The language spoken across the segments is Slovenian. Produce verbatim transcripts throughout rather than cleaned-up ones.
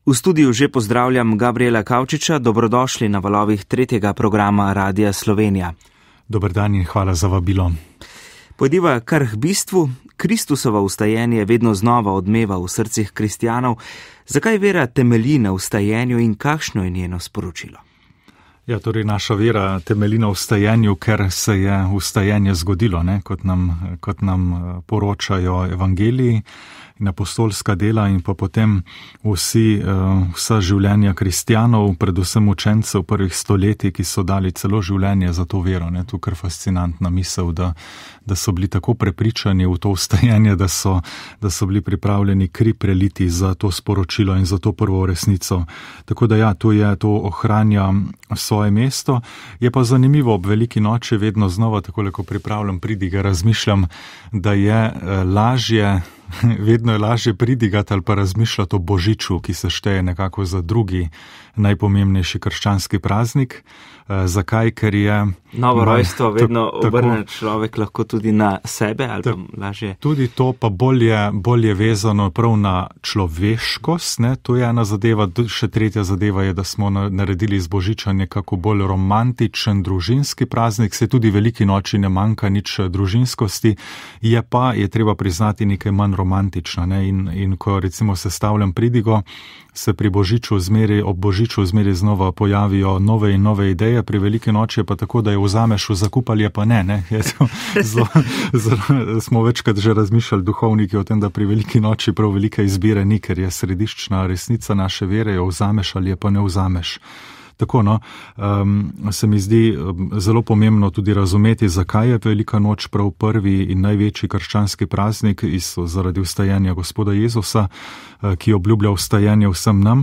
V studiu že pozdravljam Gabriela Kavčiča, dobrodošli na valovih tretjega programa Radia Slovenija. Dober dan in hvala za vabilo. Pojdiva kar k bistvu. Kristusovo vstajenje vedno znova odmeva v srcih kristjanov. Zakaj vera temelji na vstajenju in kakšno je njeno sporočilo? Ja, torej naša vera temelji na vstajenju, ker se je vstajenje zgodilo, ne? Kot nam, kot nam poročajo evangeliji in apostolska dela in pa potem vsi, vsa življenja kristjanov, predvsem učencev prvih stoletij, ki so dali celo življenje za to vero. Ne? Tu kar fascinantna misel, da, da so bili tako prepričani v to vstajenje, da so, da so bili pripravljeni kri preliti za to sporočilo in za to prvo resnico. Tako da ja, to je, to ohranja svoje mesto. Je pa zanimivo, ob veliki noči vedno znova, tako ko pripravljam pridige, razmišljam, da je lažje, vedno je lažje pridigati ali pa razmišljati o Božiču, ki se šteje nekako za drugi najpomembnejši krščanski praznik. E, zakaj? Ker je novo rojstvo vedno obrne človek lahko tudi na sebe ali pa lažje. Tudi to pa bolje, bolje vezano prav na človeškost, ne? To je ena zadeva, še tretja zadeva je, da smo naredili iz Božiča nekako bolj romantičen družinski praznik, se tudi veliki noči ne manjka nič družinskosti, je pa, je treba priznati, nekaj manj romantično, ne? In, in ko recimo sestavljam pridigo, se pri Božiču zmeri, ob Božiču zmeri znova pojavijo nove in nove ideje, pri veliki noči je pa tako, da jo vzameš v zakup ali je pa ne, ne? Je to zelo, zelo, smo večkrat že razmišljali duhovniki o tem, da pri veliki noči prav velike izbire ni, ker je središčna resnica naše vere, jo vzameš ali je pa ne vzameš. Tako, no, um, se mi zdi um, zelo pomembno tudi razumeti, zakaj je velika noč prav prvi in največji krščanski praznik iz, zaradi vstajenja Gospoda Jezusa, uh, ki obljublja vstajenje vsem nam.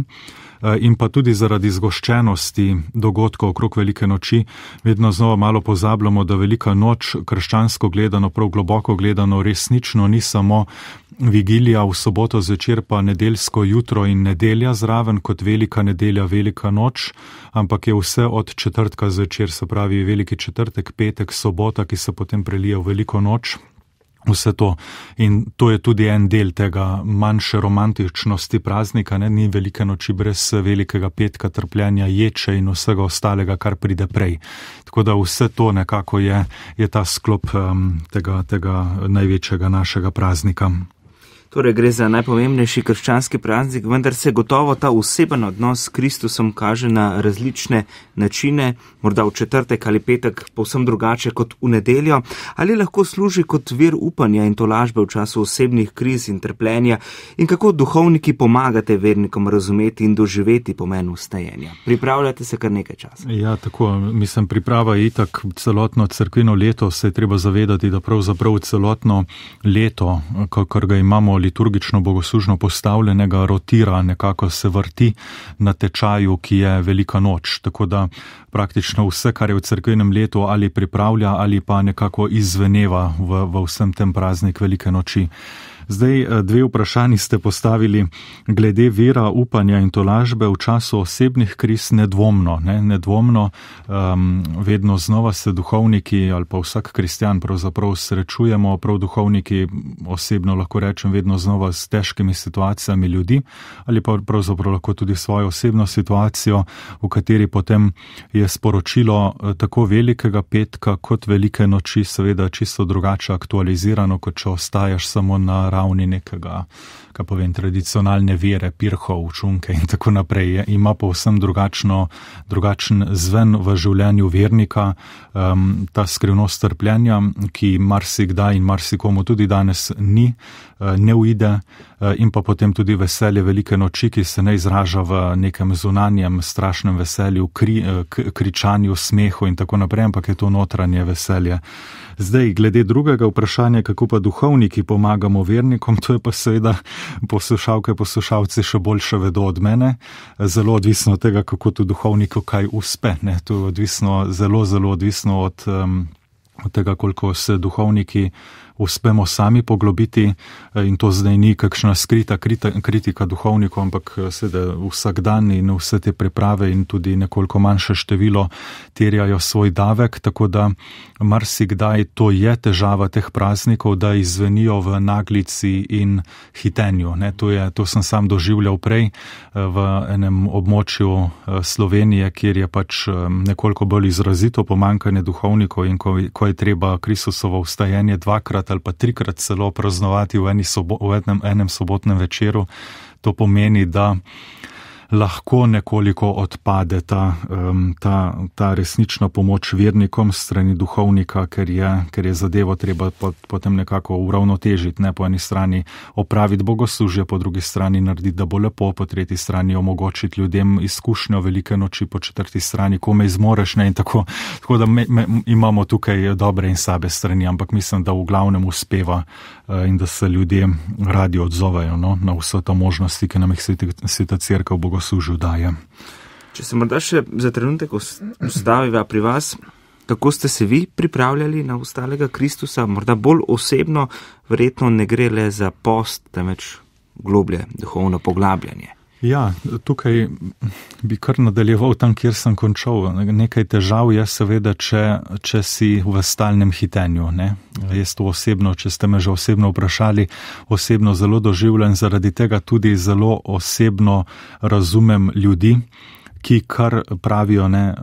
In pa tudi zaradi zgoščenosti dogodkov okrog velike noči, vedno znova malo pozabljamo, da velika noč, krščansko gledano, prav globoko gledano, resnično ni samo vigilija v soboto zvečer pa nedeljsko jutro in nedelja zraven kot velika nedelja, velika noč, ampak je vse od četrtka zvečer, se pravi veliki četrtek, petek, sobota, ki se potem prelije v veliko noč. Vse to. In to je tudi en del tega manjše romantičnosti praznika, ne? Ni velike noči brez velikega petka, trpljenja, ječe in vsega ostalega, kar pride prej. Tako da vse to nekako je, je ta sklop um, tega, tega največjega našega praznika. Torej gre za najpomembnejši krščanski praznik, vendar se gotovo ta oseben odnos s Kristusom kaže na različne načine, morda v četrtek ali petek povsem drugače kot v nedeljo, ali lahko služi kot vir upanja in tolažbe v času osebnih kriz in trpljenja in kako duhovniki pomagate vernikom razumeti in doživeti pomen vstajenja. Pripravljate se kar nekaj časa. Ja, tako, mislim, priprava je itak celotno cerkveno leto, se je treba zavedati, da pravzaprav celotno leto, kakor ga imamo liturgično bogoslužno postavljenega, rotira, nekako se vrti na tečaju, ki je velika noč. Tako da praktično vse, kar je v cerkvenem letu ali pripravlja ali pa nekako izveneva v, v vsem tem praznik velike noči. Zdaj, dve vprašanji ste postavili glede vera, upanja in tolažbe v času osebnih kriz nedvomno. Ne? Nedvomno, um, vedno znova se duhovniki ali pa vsak kristjan pravzaprav srečujemo, prav duhovniki osebno lahko rečem vedno znova s težkimi situacijami ljudi ali pa pravzaprav lahko tudi svojo osebno situacijo, v kateri potem je sporočilo tako velikega petka kot velike noči seveda čisto drugače aktualizirano, kot če ostajaš samo na ravni nekega, kaj povem, tradicionalne vere, pirhov, čunke in tako naprej. Ima povsem drugačno, drugačen zven v življenju vernika, um, ta skrivnost trpljenja, ki marsikdaj in marsikomu tudi danes ni, ne uide, in pa potem tudi veselje velike noči, ki se ne izraža v nekem zunanjem strašnem veselju, kri, kričanju, smehu in tako naprej, ampak je to notranje veselje. Zdaj, glede drugega vprašanja, kako pa duhovniki pomagamo vernikom, to je pa seveda poslušalke, poslušalci še boljše vedo od mene. Zelo odvisno od tega, kako tu duhovniku kaj uspe. Ne? To je odvisno, zelo, zelo odvisno od, um, od tega, koliko se duhovniki uspemo sami poglobiti, in to zdaj ni kakšna skrita kritika duhovnikov, ampak seveda vsak dan in vse te priprave in tudi nekoliko manjše število terjajo svoj davek, tako da marsikdaj to je težava teh praznikov, da izvenijo v naglici in hitenju. Ne, to, je, to sem sam doživljal prej v enem območju Slovenije, kjer je pač nekoliko bolj izrazito pomanjkanje duhovnikov in ko, ko je treba Kristusovo vstajenje dvakrat ali pa trikrat celo praznovati v, eni sobo, v enem, enem sobotnem večeru, to pomeni, da lahko nekoliko odpade ta, um, ta, ta resnična pomoč vernikom strani duhovnika, ker je, ker je zadevo treba pot, potem nekako uravnotežiti, ne, po eni strani opraviti bogoslužje, po drugi strani narediti, da bo lepo, po tretji strani omogočiti ljudem izkušnjo velike noči, po četrti strani kome izmoreš, ne, in tako, tako da me, me, imamo tukaj dobre in slabe strani, ampak mislim, da v glavnem uspeva uh, in da se ljudje radi odzovejo, no, na vso ta možnosti, ki nam jih Sveta Cerkev bogoslužje služil daje. Če se morda še za trenutek ustaviva pri vas, kako ste se vi pripravljali na vstalega Kristusa, morda bolj osebno, verjetno ne gre le za post, temveč globlje duhovno poglabljanje. Ja, tukaj bi kar nadaljeval tam, kjer sem končal. Nekaj težav je seveda, če, če si v stalnem hitenju. Ne? Jaz to osebno, če ste me že osebno vprašali, osebno zelo doživljam, zaradi tega tudi zelo osebno razumem ljudi, ki kar pravijo, ne,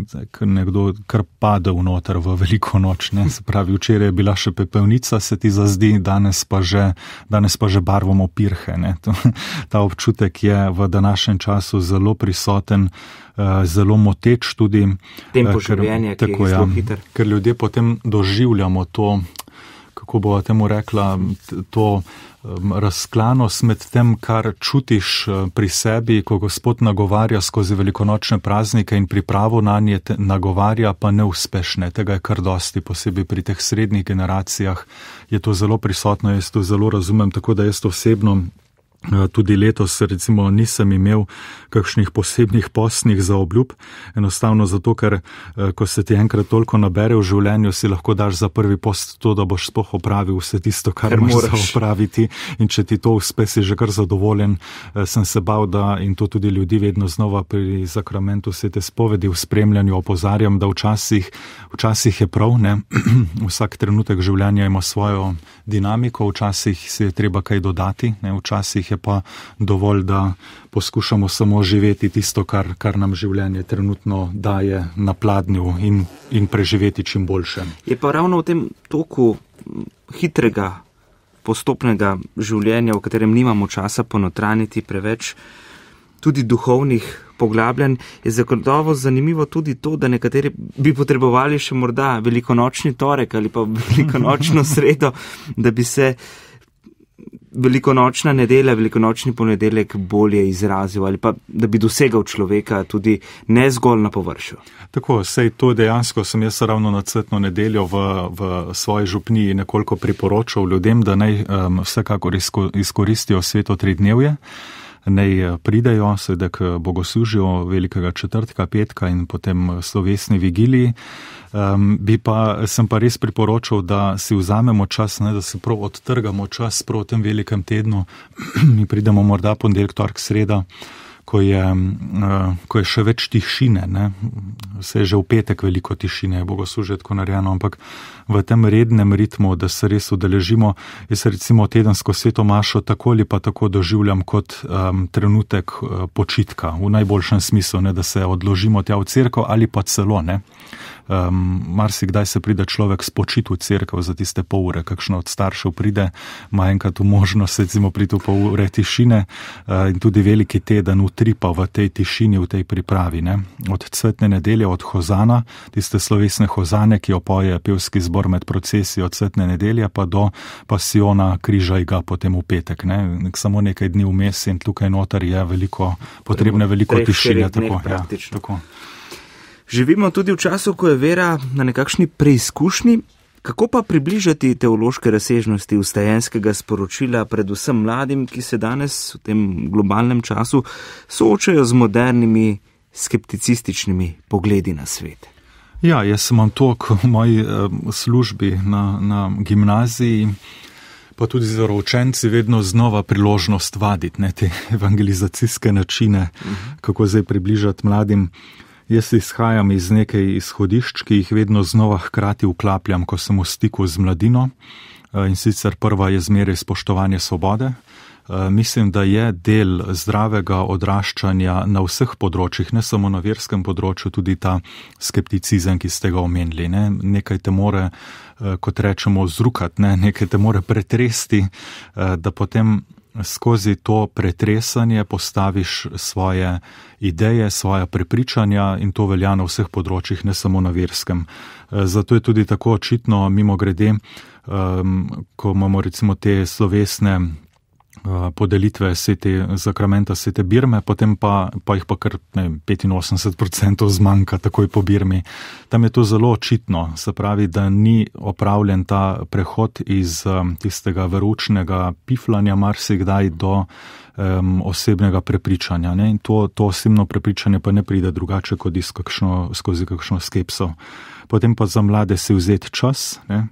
nekdo kar pade vnoter v veliko noč, ne, se pravi, včeraj je bila še pepelnica, se ti zazdi, danes pa že, danes pa že barvamo pirhe, ne. Ta občutek je v današnjem času zelo prisoten, zelo moteč tudi. Tempo življenja, ki je zelo hiter. Ker ljudje potem doživljamo to, kako bova temu rekla, to razklanost med tem, kar čutiš pri sebi, ko Gospod nagovarja skozi velikonočne praznike in pripravo na nje nagovarja, pa neuspešne. Tega je kar dosti, posebej pri teh srednjih generacijah je to zelo prisotno, jaz to zelo razumem, tako da jaz osebno tudi letos recimo nisem imel kakšnih posebnih postnih zaobljub, enostavno zato, ker ko se ti enkrat toliko nabere v življenju, si lahko daš za prvi post to, da boš sploh opravil vse tisto, kar moraš za opraviti, in če ti to uspe, si že kar zadovoljen. Sem se bal, da, in to tudi ljudi vedno znova pri sakramentu svete spovedi v spremljanju opozarjam, da včasih, včasih je prav, ne, vsak trenutek življenja ima svojo dinamiko, včasih si je treba kaj dodati, ne, včasih je pa dovolj, da poskušamo samo živeti tisto, kar, kar nam življenje trenutno daje na pladnju in, in preživeti čim boljše. Je pa ravno v tem toku hitrega, postopnega življenja, v katerem nimamo časa ponotraniti preveč tudi duhovnih poglabljanj, je zagotovo zanimivo tudi to, da nekateri bi potrebovali še morda velikonočni torek ali pa velikonočno sredo, da bi se velikonočna nedelja, velikonočni ponedeljek bolje izrazil ali pa da bi dosegal človeka tudi ne zgolj na površju. Tako, sej to dejansko sem jaz ravno na cvetno nedeljo v, v svoji župniji nekoliko priporočal ljudem, da naj um, vsekakor izko, izkoristijo sveto tridnevje, naj pridejo seveda k bogoslužju velikega četrtka, petka in potem slovesni vigiliji. Um, bi pa, sem pa res priporočal, da si vzamemo čas, ne, da se prav odtrgamo čas prav v tem velikem tednu. Mi pridemo morda ponedeljek, torek, sreda, ko je, uh, ko je še več tišine, ne. Vse je že v petek veliko tišine, je bogoslužje tako narejeno, ampak v tem rednem ritmu, da se res udeležimo. Jaz recimo tedensko sveto mašo tako ali pa tako doživljam kot um, trenutek uh, počitka, v najboljšem smislu, ne, da se odložimo tja v cerkev ali pa celo, ne. Um, marsikdaj se pride človek spočit v cerkev za tiste pol ure, kakšno od staršev pride, ima enkrat v možnost recimo priti v pol ure tišine uh, in tudi veliki teden utripa v tej tišini, v tej pripravi, ne. Od cvetne nedelje, od hozana, tiste slovesne hozane, ki jo poje pevski zbor med procesijo od cvetne nedelje, pa do pasiona križajga potem v petek, ne. Samo nekaj dni vmes in tukaj noter je veliko, potrebne veliko tišine. Tako, ja, tako. Živimo tudi v času, ko je vera na nekakšni preizkušnji. Kako pa približati teološke razsežnosti vstajenskega sporočila predvsem mladim, ki se danes v tem globalnem času soočajo z modernimi skepticističnimi pogledi na svet? Ja, jaz sem to v moji službi na, na gimnaziji, pa tudi za učenci vedno znova priložnost vaditi, ne, te evangelizacijske načine, uh-huh. kako zdaj približati mladim. Jaz izhajam iz nekaj izhodišč, ki jih vedno znova hkrati vklapljam, ko sem v stiku z mladino, in sicer prva je zmeraj spoštovanje svobode. Mislim, da je del zdravega odraščanja na vseh področjih, ne samo na verskem področju, tudi ta skepticizem, ki ste ga omenili. Ne? Nekaj te more, kot rečemo, zrukati, ne? Nekaj te more pretresti, da potem skozi to pretresanje postaviš svoje ideje, svoja prepričanja in to velja na vseh področjih, ne samo na verskem. Zato je tudi tako očitno, mimo grede, ko imamo recimo te slovesne podelitve svete zakramenta, svete birme, potem pa, pa jih pa kar ne, petinosemdeset odstotkov zmanjka takoj po birmi. Tam je to zelo očitno, se pravi, da ni opravljen ta prehod iz um, tistega veroučnega piflanja marsikdaj do um, osebnega prepričanja. Ne? In to, to osebno prepričanje pa ne pride drugače kot iz kakšno, skozi kakšno skepso. Potem pa za mlade si vzeti čas, ne?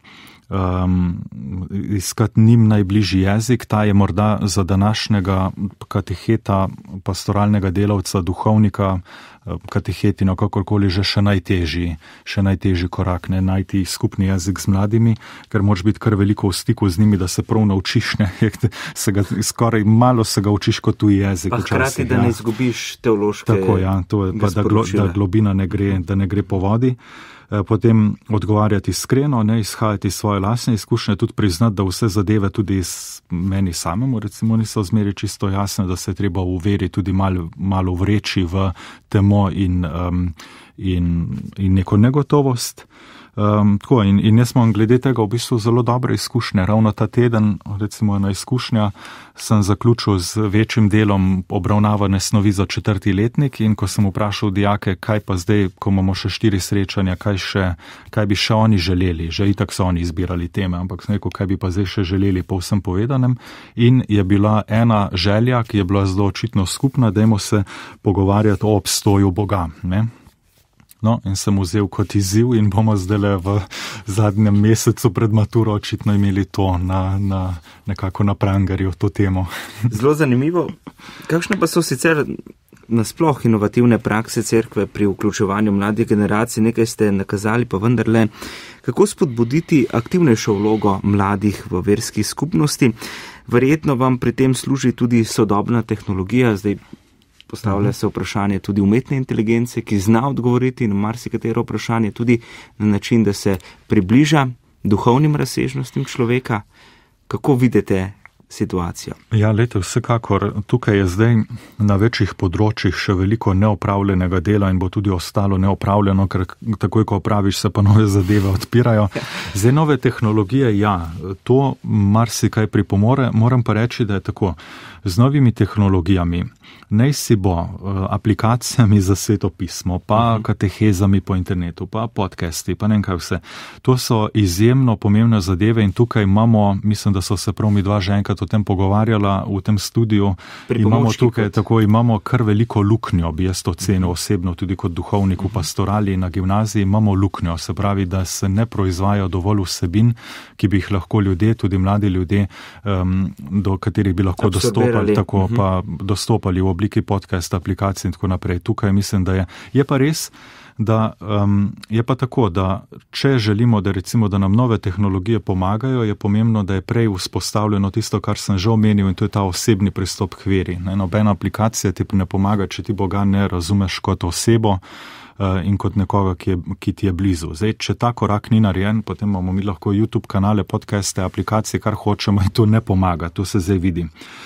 Um, iskati njim najbližji jezik, ta je morda za današnjega kateheta, pastoralnega delavca, duhovnika, katehetina, kakorkoli že še najtežji, še najtežji korak, ne, najti skupni jezik z mladimi, ker moraš biti kar veliko v stiku z njimi, da se prav naučiš, ne, se ga, skoraj malo se ga učiš kot tuji jezik. Pa hkrati, da ja. ne izgubiš teološke Tako, ja, to je, pa, da, glo, da globina ne gre, da ne gre po vodi. Potem odgovarjati iskreno, ne, izhajati iz svoje lastne izkušnje, tudi priznati, da vse zadeve tudi meni samemu, recimo, niso zmeri čisto jasne, da se je treba v veri tudi malo, malo vreči v temo in, um, in, in neko negotovost. Um, tako, in, in jaz imam glede tega v bistvu zelo dobre izkušnje. Ravno ta teden, recimo ena izkušnja, sem zaključil z večjim delom obravnavane snovi za četrti letnik in ko sem vprašal dijake, kaj pa zdaj, ko imamo še štiri srečanja, kaj, še, kaj bi še oni želeli, že itak so oni izbirali teme, ampak sem rekel, kaj bi pa zdaj še želeli po vsem povedanem. In je bila ena želja, ki je bila zelo očitno skupna, dajmo se pogovarjati o obstoju Boga, ne? No, in sem vzel kot izziv in bomo zdaj v zadnjem mesecu pred maturo očitno imeli to na, na, nekako na prangerju, to temo. Zelo zanimivo. Kakšne pa so sicer nasploh inovativne prakse cerkve pri vključevanju mladih generacij? Nekaj ste nakazali, pa vendarle, kako spodbuditi aktivnejšo vlogo mladih v verski skupnosti? Verjetno vam pri tem služi tudi sodobna tehnologija, zdaj postavlja se vprašanje tudi umetne inteligence, ki zna odgovoriti na marsikatero vprašanje tudi na način, da se približa duhovnim razsežnostim človeka. Kako vidite situacijo? Ja, lejte, vsekakor, tukaj je zdaj na večjih področjih še veliko neopravljenega dela in bo tudi ostalo neopravljeno, ker takoj, ko opraviš, se pa nove zadeve odpirajo. Zdaj nove tehnologije, ja, to marsikaj pripomore, moram pa reči, da je tako. Z novimi tehnologijami, naj si bo aplikacijami za svetopismo, pa katehezami po internetu, pa podcasti, pa ne vem kaj vse. To so izjemno pomembne zadeve in tukaj imamo, mislim, da so se prav mi dva že enkrat o tem pogovarjala v tem studiu, imamo tukaj kot... tako, imamo kar veliko luknjo, bi jaz to cenil osebno, tudi kot duhovnik v pastorali na gimnaziji, imamo luknjo, se pravi, da se ne proizvajajo dovolj vsebin, ki bi jih lahko ljudje, tudi mladi ljudje, um, do katerih bi lahko dostopali. Tako uh-huh. pa dostopali v obliki podcast aplikacij in tako naprej. Tukaj mislim, da je. Je pa res, da um, je pa tako, da če želimo, da recimo, da nam nove tehnologije pomagajo, je pomembno, da je prej vzpostavljeno tisto, kar sem že omenil, in to je ta osebni pristop k veri. Ne, nobena aplikacija ti ne pomaga, če ti Boga ne razumeš kot osebo in kot nekoga, ki, je, ki ti je blizu. Zdaj, če ta korak ni narejen, potem imamo mi lahko YouTube kanale, podcaste, aplikacije, kar hočemo in to ne pomaga, to se zdaj vidi.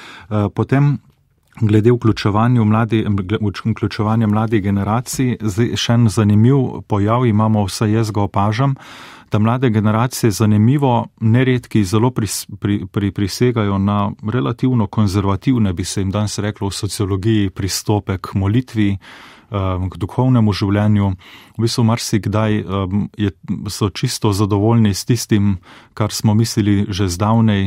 Potem, glede vključevanja mladih, vključevanja mladih generacij, zdaj še en zanimiv pojav imamo, vse jaz ga opažam, da mlade generacije zanimivo, neredki zelo pris, pri, pri, prisegajo na relativno konzervativne, bi se jim danes reklo v sociologiji, pristope k molitvi, k duhovnemu življenju. V bistvu marsikdaj je, so čisto zadovoljni s tistim, kar smo mislili že zdavnej,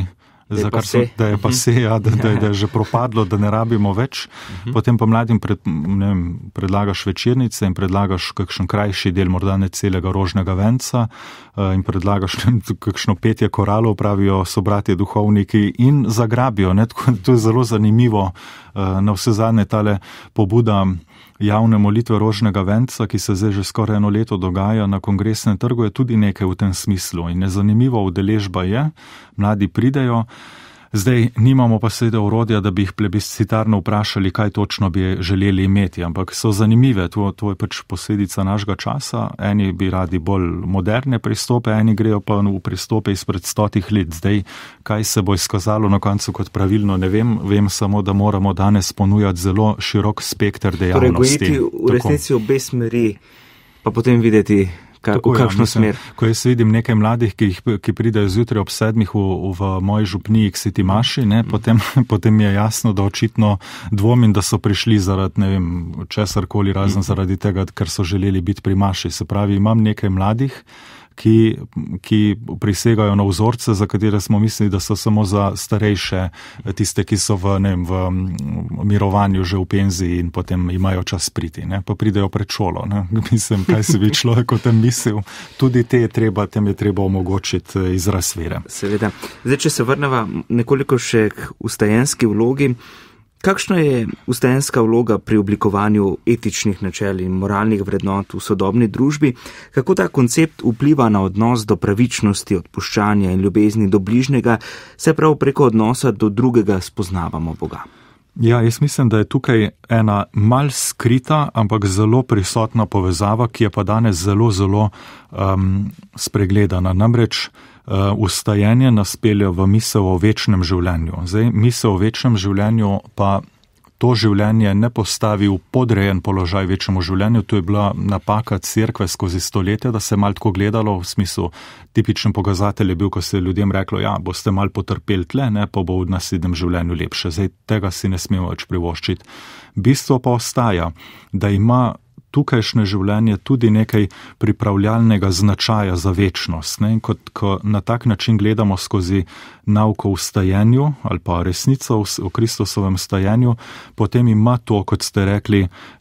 Da je, kar so, da je pa se, ja, da, da, da je že propadlo, da ne rabimo več. Uh-huh. Potem pa mladim pred, ne vem, predlagaš večernice in predlagaš kakšen krajši del, morda ne celega rožnega venca uh, in predlagaš ne, kakšno petje koralov, pravijo so bratje duhovniki in zagrabijo. Ne? To je zelo zanimivo. Uh, na vse zadnje tale pobuda javne molitve rožnega venca, ki se zdaj že skoraj eno leto dogaja na Kongresnem trgu, je tudi nekaj v tem smislu. In nezanimivo udeležba je, mladi pridejo, zdaj nimamo pa seveda orodja, da bi jih plebiscitarno vprašali, kaj točno bi želeli imeti, ampak so zanimive, to, to je pač posledica našega časa. Eni bi radi bolj moderne pristope, eni grejo pa v pristope izpred stotih let. Zdaj, kaj se bo izkazalo na koncu kot pravilno, ne vem, vem samo, da moramo danes ponujati zelo širok spekter dejavnosti. Torej, gojiti v resnici obe smeri, pa potem videti, Tako, v kakšno ja, mislim, smer? Ko jaz vidim nekaj mladih, ki, jih, ki pridejo zjutraj ob sedmih v, v moji župniji k Sveti Maši, ne, mm. potem, potem je jasno, da očitno dvomim, da so prišli zaradi, ne vem, česarkoli razen mm. zaradi tega, ker so želeli biti pri Maši. Se pravi, imam nekaj mladih, ki, ki prisegajo na vzorce, za katere smo mislili, da so samo za starejše, tiste, ki so v, ne vem, v mirovanju že v penziji in potem imajo čas priti, ne, pa pridejo pred šolo. Ne. Mislim, kaj si bi človek o tem mislil. Tudi te je treba, tem je treba omogočiti izraz vere. Seveda. Zdaj, če se vrneva nekoliko še k vstajenski vlogi, kakšna je vstajenska vloga pri oblikovanju etičnih načel in moralnih vrednot v sodobni družbi? Kako ta koncept vpliva na odnos do pravičnosti, odpuščanja in ljubezni do bližnjega, se prav preko odnosa do drugega spoznavamo Boga? Ja, jaz mislim, da je tukaj ena mal skrita, ampak zelo prisotna povezava, ki je pa danes zelo, zelo um, spregledana. Namreč uh, vstajenje nas pelje v misel o večnem življenju. Zdaj, misel o večnem življenju pa to življenje ne postavi v podrejen položaj večjemu življenju. To je bila napaka cerkve skozi stoletja, da se je malo tako gledalo, v smislu tipičen pokazatelj je bil, ko se je ljudem reklo, ja, boste malo potrpeli tle, ne, pa bo v naslednjem življenju lepše. Zdaj, tega si ne smemo več privoščiti. Bistvo pa ostaja, da ima tukajšnje življenje tudi nekaj pripravljalnega značaja za večnost. Ne? Kot, ko na tak način gledamo skozi nauko o vstajenju ali pa resnico o Kristusovem vstajenju, potem ima to, kot ste rekli,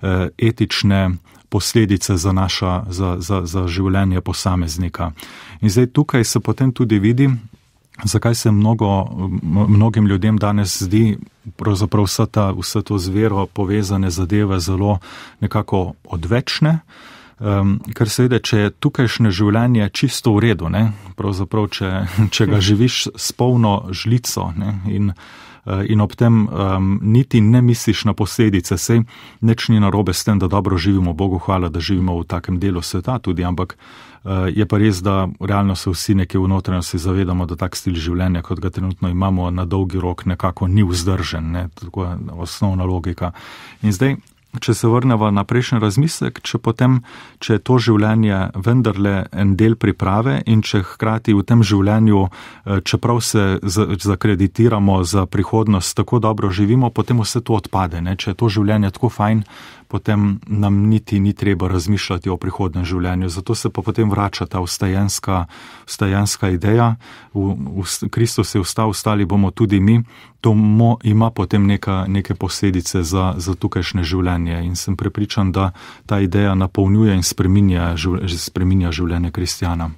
etične posledice za, naša, za, za, za življenje posameznika. In zdaj tukaj se potem tudi vidi, zakaj se mnogo, mnogim ljudem danes zdi pravzaprav vsa, ta, vsa to z vero povezane zadeve zelo nekako odvečne, um, ker seveda, če je tukajšnje življenje čisto v redu, ne, pravzaprav, če, če ga živiš s polno žlico, ne, in, in ob tem um, niti ne misliš na posledice, sej nič ni narobe s tem, da dobro živimo, Bogu hvala, da živimo v takem delu sveta tudi, ampak je pa res, da realno se vsi nekje v notranjosti zavedamo, da tak stil življenja, kot ga trenutno imamo, na dolgi rok nekako ni vzdržen, ne, tako je osnovna logika. In zdaj, če se vrneva na prejšnji razmislek, če potem, če je to življenje vendarle en del priprave in če hkrati v tem življenju, čeprav se zakreditiramo za prihodnost, tako dobro živimo, potem vse to odpade, ne, če je to življenje tako fajn, potem nam niti ni treba razmišljati o prihodnem življenju. Zato se pa potem vrača ta vstajenska, vstajenska ideja. V, v, Kristus je vstal, vstali bomo tudi mi. To mo, ima potem neka, neke posledice za, za tukajšnje življenje. In sem prepričan, da ta ideja napolnjuje in spreminja, spreminja življenje kristjana.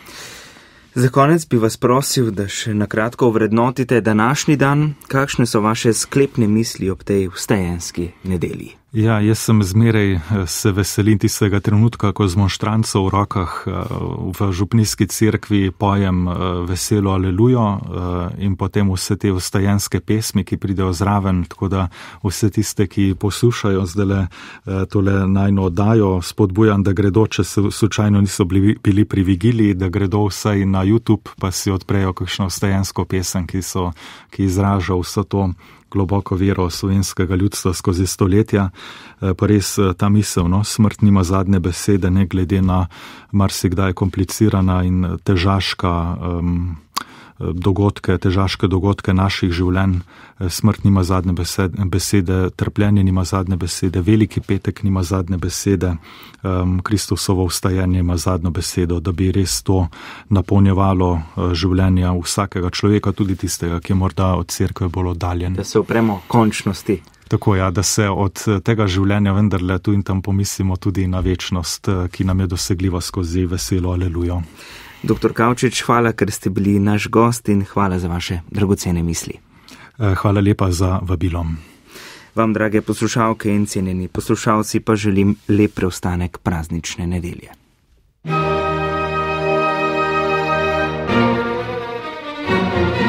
Za konec bi vas prosil, da še nakratko ovrednotite današnji dan. Kakšne so vaše sklepne misli ob tej vstajenski nedelji? Ja, jaz sem zmeraj se veselim tistega trenutka, ko z monštranco v rokah v župnijski cerkvi pojem veselo alelujo in potem vse te vstajenske pesmi, ki pridejo zraven, tako da vse tiste, ki poslušajo zdajle tole najno oddajo, spodbujam, da gredo, če se slučajno niso bili, bili pri vigiliji, da gredo vsaj na YouTube, pa si odprejo kakšno vstajensko pesem, ki, so, ki izraža vse to globoko vero slovenskega ljudstva skozi stoletja, pa res ta misel, no, smrt nima zadnje besede, ne glede na marsikdaj komplicirana in težaška um, dogodke, težaške dogodke naših življenj. Smrt nima zadnje besede, trpljenje nima zadnje besede, veliki petek nima zadnje besede, Kristusovo vstajenje ima zadnjo besedo, da bi res to napolnjevalo življenja vsakega človeka, tudi tistega, ki je morda od cerkve bolj oddaljen. Da se upremo končnosti. Tako ja, da se od tega življenja vendarle tu in tam pomislimo tudi na večnost, ki nam je dosegljiva skozi veselo alelujo. Doktor Kavčič, hvala, ker ste bili naš gost in hvala za vaše dragocene misli. Hvala lepa za vabilo. Vam, drage poslušalke in cenjeni poslušalci, pa želim lep preostanek praznične nedelje.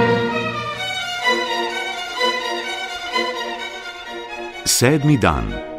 Sedmi dan.